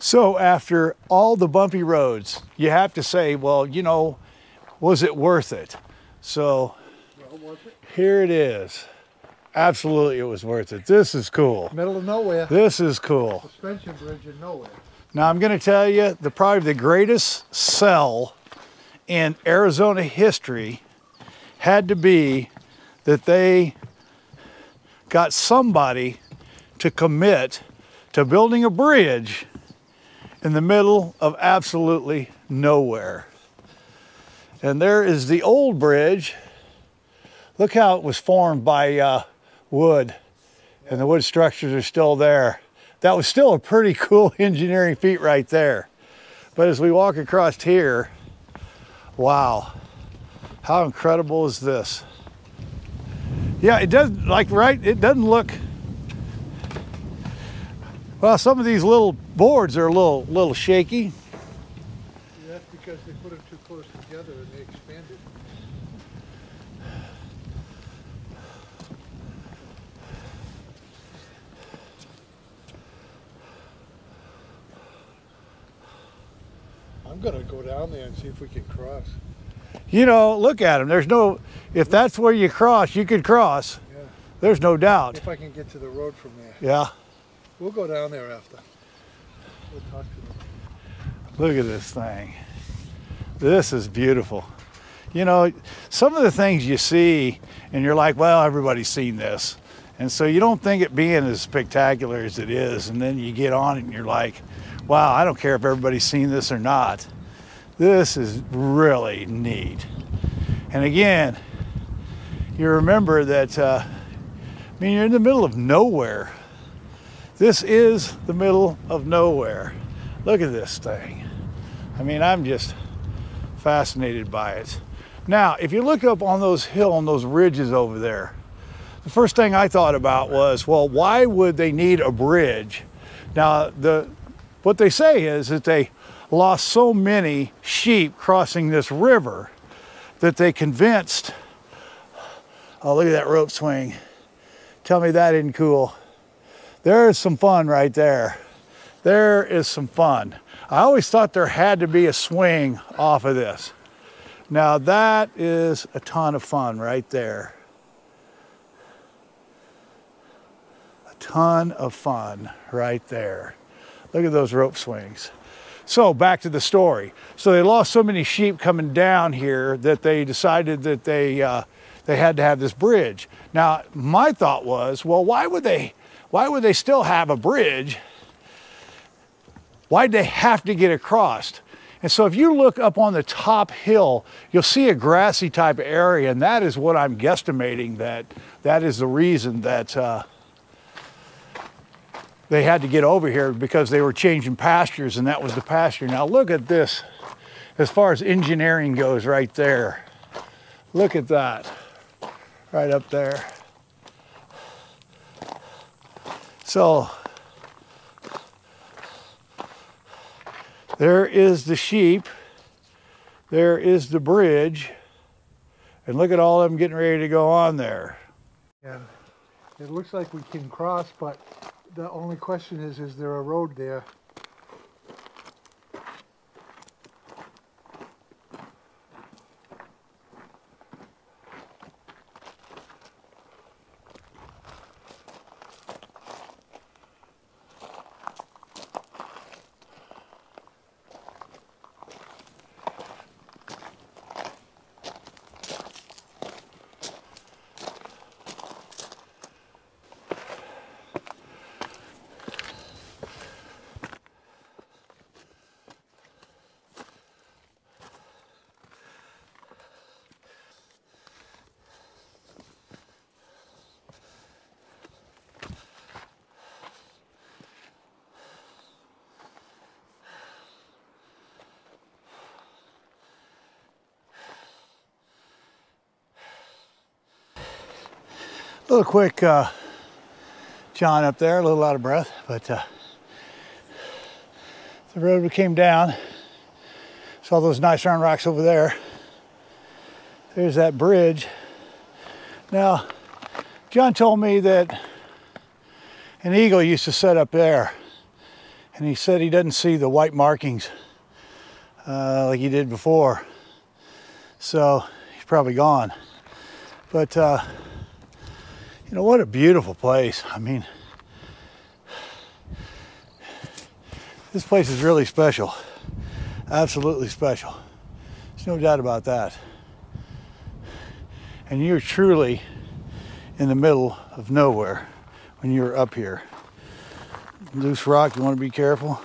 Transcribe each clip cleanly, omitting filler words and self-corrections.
So after all the bumpy roads, you have to say, well, you know, was it worth it? So here it is. Absolutely, it was worth it. This is cool. Middle of nowhere. This is cool. Suspension bridge in nowhere. Now I'm going to tell you, probably the greatest sell in Arizona history had to be that they got somebody to commit to building a bridge in the middle of absolutely nowhere. And there is the old bridge. Look how it was formed by wood, and the wood structures are still there. That was still a pretty cool engineering feat right there. But as we walk across here, wow, how incredible is this? Yeah, it doesn't, like, right, it doesn't look, well, some of these little boards are a little shaky. Yeah, that's because they put them too close together and they expanded. I'm gonna go down there and see if we can cross. You know, look at them. There's no, if that's where you cross, you could cross. Yeah. There's no doubt. If I can get to the road from there. Yeah. We'll go down there after. We'll talk to them. Look at this thing. This is beautiful. You know, some of the things you see and you're like, well, everybody's seen this. And so you don't think it being as spectacular as it is. And then you get on it and you're like, wow, I don't care if everybody's seen this or not. This is really neat. And again, you remember that, I mean, you're in the middle of nowhere. This is the middle of nowhere. Look at this thing. I mean, I'm just fascinated by it. Now, if you look up on those hills, on those ridges over there, the first thing I thought about was, well, why would they need a bridge? Now, what they say is that they lost so many sheep crossing this river that they convinced, oh, look at that rope swing. Tell me that isn't cool. There is some fun right there. There is some fun. I always thought there had to be a swing off of this. Now that is a ton of fun right there. A ton of fun right there. Look at those rope swings. So back to the story. So they lost so many sheep coming down here that they decided that they had to have this bridge. Now my thought was, well, why would they still have a bridge? Why'd they have to get across? And so if you look up on the top hill, you'll see a grassy type area, and that is what I'm guesstimating that is the reason that they had to get over here, because they were changing pastures, and that was the pasture. Now look at this, as far as engineering goes right there. Look at that, right up there. So there is the sheep, there is the bridge, and look at all of them getting ready to go on there. And it looks like we can cross, but the only question is there a road there? A little quick John up there, a little out of breath, but the road we came down, saw those nice round rocks over there. There's that bridge. Now, John told me that an eagle used to set up there, And he said he doesn't see the white markings like he did before. So he's probably gone. But you know, what a beautiful place. I mean, this place is really special. Absolutely special. There's no doubt about that. And you're truly in the middle of nowhere when you're up here. Loose rock, you want to be careful.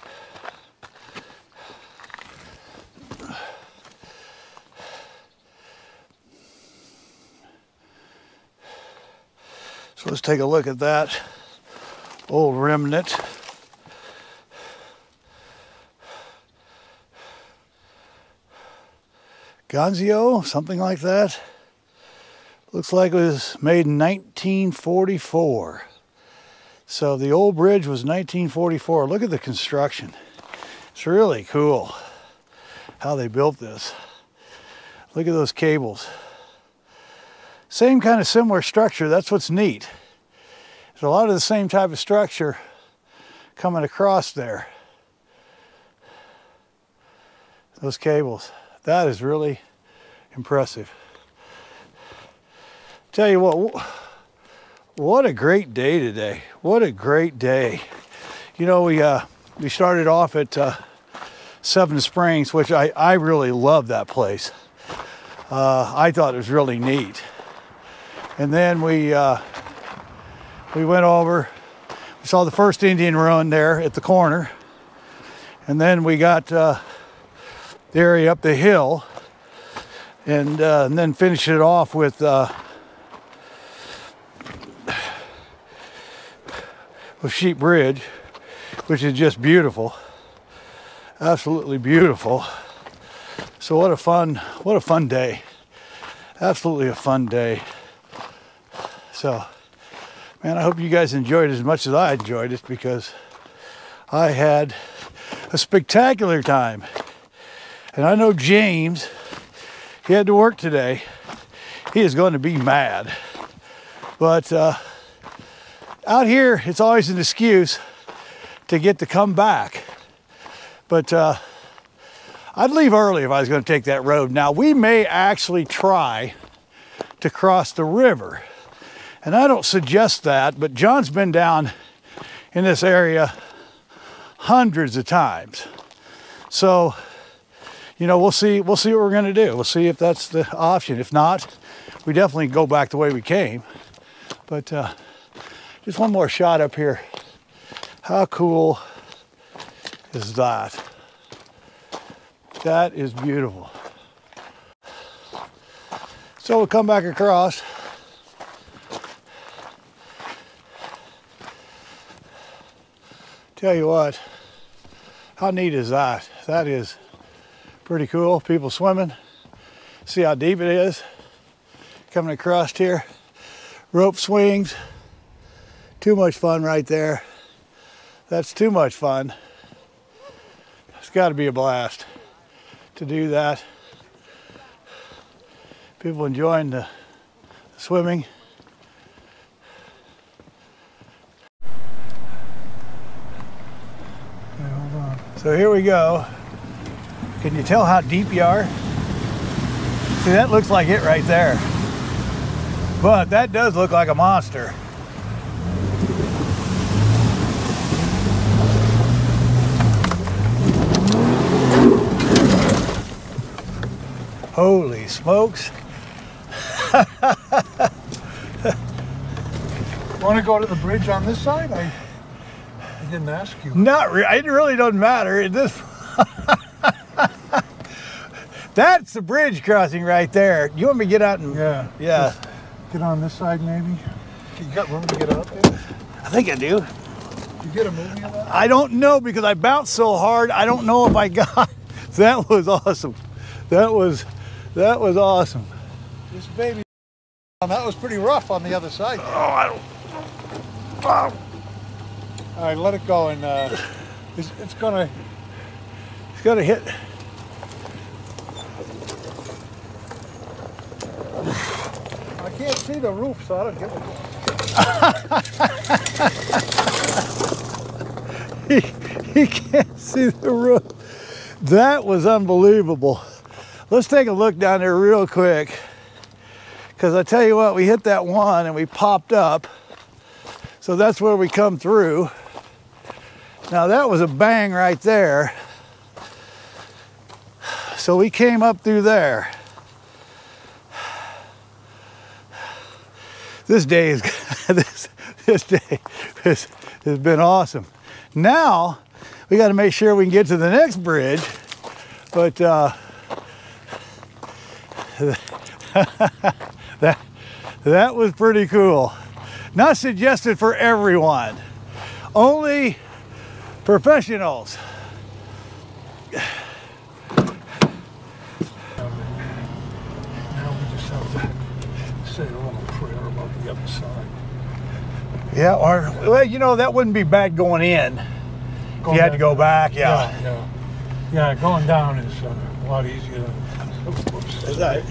So let's take a look at that old remnant. Gonzio, something like that. Looks like it was made in 1944. So the old bridge was 1944. Look at the construction. It's really cool how they built this. Look at those cables. Same kind of similar structure. That's what's neat. There's a lot of the same type of structure coming across there. Those cables. That is really impressive. Tell you what a great day today. What a great day. You know, we started off at Seven Springs, which I really love that place. I thought it was really neat. And then we went over, we saw the first Indian ruin there at the corner. And then we got the area up the hill, and then finished it off with Sheep Bridge, which is just beautiful, absolutely beautiful. So what a fun day, absolutely a fun day. So, man, I hope you guys enjoyed it as much as I enjoyed it, because I had a spectacular time. And I know James, he had to work today. He is going to be mad. But out here, it's always an excuse to get to come back. But I'd leave early if I was going to take that road. Now, we may actually try to cross the river. And I don't suggest that, but John's been down in this area hundreds of times. So, you know, we'll see what we're going to do. We'll see if that's the option. If not, we definitely go back the way we came. But just one more shot up here. How cool is that? That is beautiful. So we'll come back across. Tell you what, how neat is that? That is pretty cool. People swimming. See how deep it is. Coming across here. Rope swings. Too much fun right there. That's too much fun. It's got to be a blast to do that. People enjoying the swimming. So here we go. Can you tell how deep you are? See, that looks like it right there. But that does look like a monster. Holy smokes. Want to go to the bridge on this side? I didn't ask you. It really doesn't matter. That's the bridge crossing right there. You want me to get out and... Yeah. Get on this side maybe? You got room to get up there? I think I do. You get a movie of that? I don't know, because I bounced so hard. I don't know if I got... That was awesome. That was awesome. This baby... That was pretty rough on the other side. Oh, I don't... Oh. All right, let it go, and it's gonna hit. I can't see the roof, so I don't get it. You can't see the roof. That was unbelievable. Let's take a look down there real quick. Because I tell you what, we hit that one and we popped up. So that's where we come through. Now that was a bang right there. So we came up through there. This day is this day has been awesome. Now we got to make sure we can get to the next bridge, but that was pretty cool. Not suggested for everyone, only professionals. Now we just have to say a little prayer about the other side. Yeah, or, well, you know, that wouldn't be bad going in. You had to go back, yeah. Yeah, going down is a lot easier than... Oops. Is that?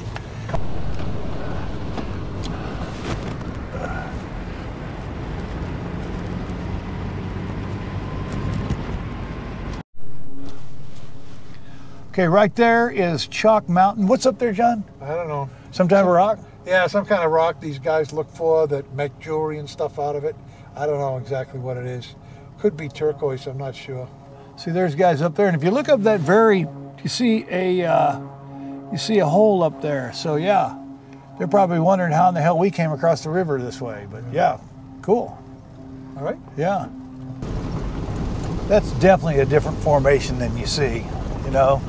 Okay, right there is Chalk Mountain. What's up there, John? I don't know. Some type of rock? Yeah, some kind of rock these guys look for that make jewelry and stuff out of it. I don't know exactly what it is. Could be turquoise, I'm not sure. See, there's guys up there, and if you look up that you see a hole up there. So yeah, they're probably wondering how in the hell we came across the river this way. But yeah, cool. All right. Yeah, that's definitely a different formation than you see. You know,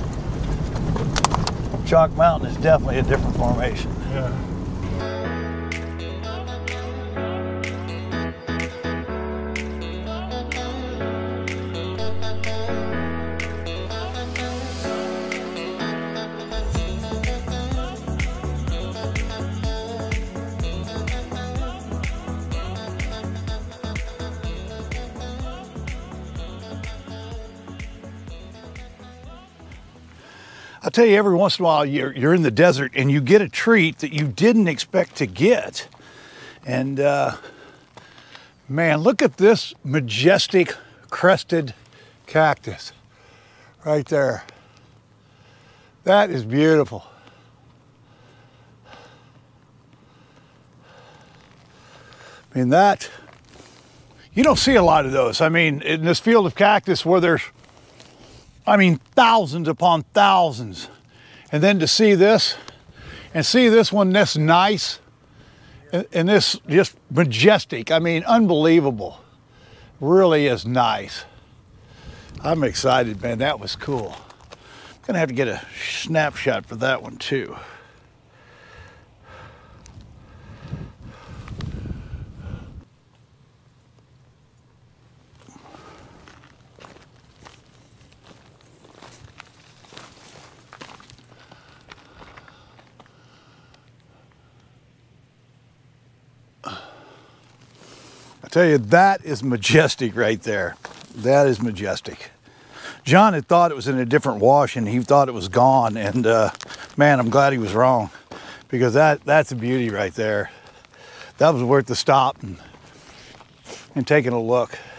Chalk Mountain is definitely a different formation. Yeah. I'll tell you, every once in a while you're in the desert and you get a treat that you didn't expect to get. And man, look at this majestic crested cactus right there. That is beautiful. I mean, you don't see a lot of those. I mean, in this field of cactus where there's, I mean, thousands upon thousands. And then to see this, and see this one this nice, and this just majestic, I mean, unbelievable. Really is nice. I'm excited, man, that was cool. I'm gonna have to get a snapshot for that one too. I tell you, that is majestic right there. That is majestic. John had thought it was in a different wash and he thought it was gone. And man, I'm glad he was wrong, because that's a beauty right there. That was worth the stop and taking a look.